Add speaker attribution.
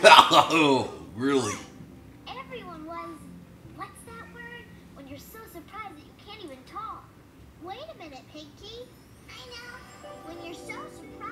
Speaker 1: Oh, really?
Speaker 2: Everyone was, what's that word? When you're so surprised that you can't even talk. Wait a minute, Pinky. I know. When you're so surprised